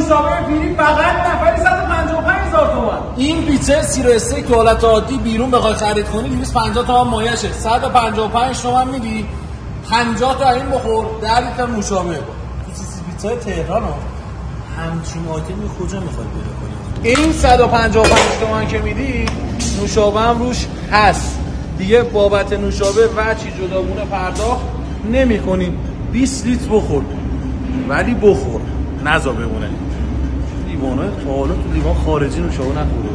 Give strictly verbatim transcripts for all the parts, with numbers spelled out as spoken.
نوشابه پیری فقط نفری صد و پنجاه و پنج هزار تومان. این پیتزا سیر و استیک که حالت عادی بیرون بخوای خرید کنی دویست و پنجاه تومان مایشه. صد و پنجاه و پنج تومان میدی، پنجاه تا این بخور، ده لیتر نوشابه. تو سیسی پیتزای تهران ها همچین آیتمی کجا میخوای پیدا کنی؟ این صد و پنجاه و پنج تومان که میدی نوشابه هم روش هست دیگه. بابت نوشابه وچی جداگونه پرداخت نمی کنی. بیست لیتر بخور، ولی بخور نزا بمونه. لیوانه تا حالا تو لیوان خارجی نوشابه نخوره.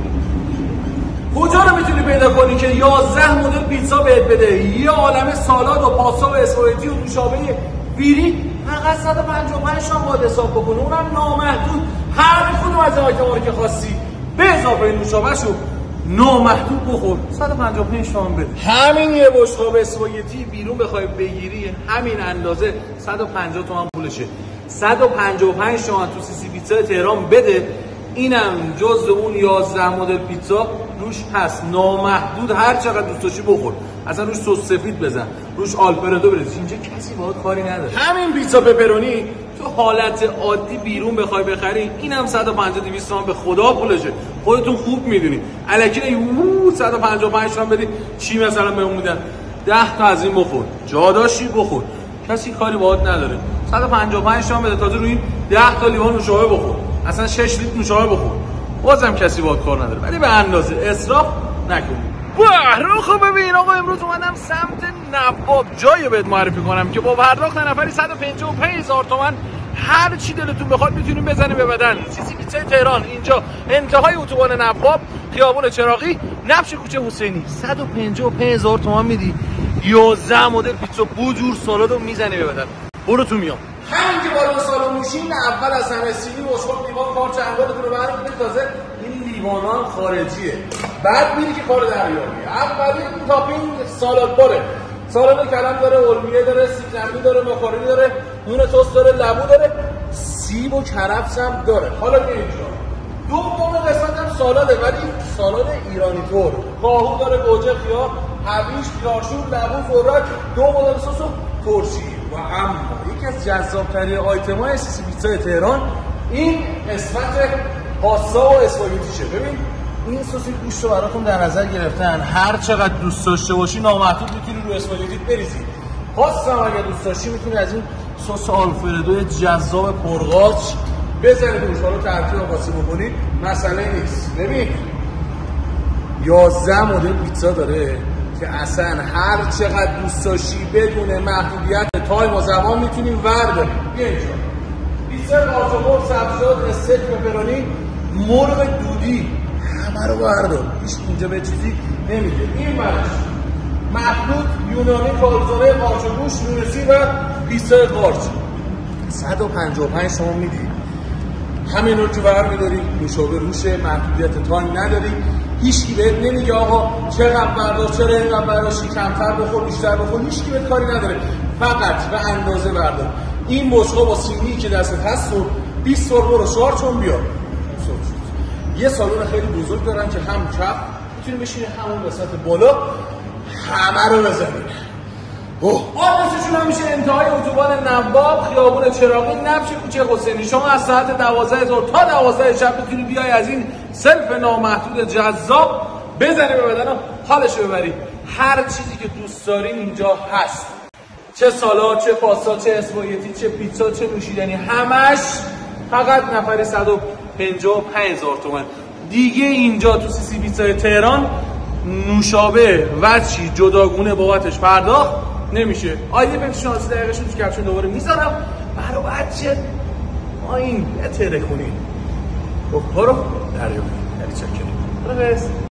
کجا رو میتونی پیدا کنی که یازده مدل پیتزا بهت بده، یه عالمه سالاد و پاستا و اسپاگتی و نوشابه ویری فقط صد و پنجاه و پنج تومن باید حساب بکنه، اونم نامحدود. هر کدوم از آیتما رو که خواستی به اضافه نوشابه شو نامحدود بخور، صد و پنجاه و پنج تومن بده. همین یه بشقاب اسپاگتی بیرون بخوای بگیری همین اندازه صد و پنجاه تومن پولشه. صد و پنجاه و پنج تومن تو سیسی پیتزا تهران بده. اینم جز اون یازده مدل پیتزا روش هست، نامحدود. هر چقدر دوست داشتی بخور، اصلا روش سس سفید بزن، روش آلفردو بریز، اینجا کسی باهات کاری نداره. همین پیتزا پپرونی تو حالت عادی بیرون بخوای بخری اینم صد و پنجاه دویست تومن به خدا پولشه. خودتون خوب میدونی. الکی یو صد و پنجاه و پنج تومن بدی چی مثلا بهمون میدن؟ ده تا از این بخور، جا داشتی بخور، کسی کاری باهات نداره. صد و پنجاه و پنج تومن بده، تازه روی این ده تا لیوان نوشابه بخور، اصلا شش لیتر نوشابه بخور، بازم کسی باهات کار نداره. ولی به اندازه، اسراف نکن. بحران خوب ببین آقا، امروز اومدم سمت نواب، جایی بهت معرفی کنم که با پرداخت نفری صد و پنجاه و پنج هزار تومان هر چی دلتون بخواد میتونیم بزنیم به بدن. سیسی پیتزا تهران، اینجا انتهای اتوبان نواب، خیابون چراغی، نبش کوچه حسینی. صد و پنجاه و پنج هزار تومان میدی، یازده مدل پیتزا بوجور سالادو میزنی به بدن. برو تو میام. همین که بالون سالن میشین اول از همه سینی واسه لیوان کار چنگالتون رو برمی‌داری. تازه این لیوانان خارجیه، بعد میری که کار دریابی. اولی تاپینگ سالاد باره، سالاد کلم داره، علمیه داره، سیب زمینی داره، ماکارونی داره، نون تست داره، لبو داره، سیب و کرفس هم داره. حالا که اینجا دوم قسمت هم سالاده، ولی سالاد ایرانی طور، کاهو داره، گوجه، خیار، هویج، پیراشور، لبو، خوراک، دو مدل سس و ترشی. و اما یکی از جذاب‌ترین آیتم‌های سیسی پیتزا تهران این قسمت پاستا و اسپاگتیشه. ببین این سس گوشت رو براتون در نظر گرفتن، هر چقدر دوست داشته باشی نامحدود میتونی رو اسپاگتی بریزی. پاستا هم اگه دوست داشتی میتونی از این سس آلفردو جذاب پرقاچ بزنی روش، حالا ترکیب خاصی بکنی مسئله نیست. ببین یازده مدل پیتزا داره که اصلا هر چقدر دوست داشتی بدون محدودیت تایم و زمان میتونیم ورداری. بیا اینجا پیتزا قارچ، سبزیجات، استیک، پپرونی، مرغ دودی، همه رو بردار، هیچ اینجا به چیزی نمیده. این برش محدود یونانی، کالزونه، قارچ و گوشت، نونسی و پیتزا قارچ. صد و پنجاه و پنج تومان میدی، همین رو که برمیداری، نوشابه روشه، محدودیت تایم نداری، هیچکی بهت نمیگه آقا چقدر بردار، چرا اینقدر برداشتی، کمتر بخور بیشتر بخور، هیچکی بهت کاری نداره، فقط به اندازه بردار. این بشقاب با سینی که دستت هست و بیست سال برو شارژ کن بیار. یه سالن خیلی بزرگ دارن که هم کف میتونی بشینی همون وسط بالا همه رو بزنی. آدرسشون هم میشه انتهای اتوبان نواب، خیابون چراغی، نبش کوچه حسینی. شما از ساعت دوازده ظهر تا دوازده شب میتونی بیای از این سلف نامحدود جذاب بزنی به بدن، حالش ببری. هر چیزی که دوست داری اینجا هست، چه سالاد، چه پاستا، چه اسپاگتی، چه پیتزا، چه نوشیدنی، همش فقط نفری صد و پنجاه و پنج هزار تومان. دیگه اینجا تو سیسی پیتزا تهران نوشابه و چی جداگونه بابتش پرداخت نمیشه. آیدی بنت شانسی دقیقه شد تو کپشن دوباره میذارم برای بچه ما این بتره کنین. خب برو دریابی. یعنی چکر. برو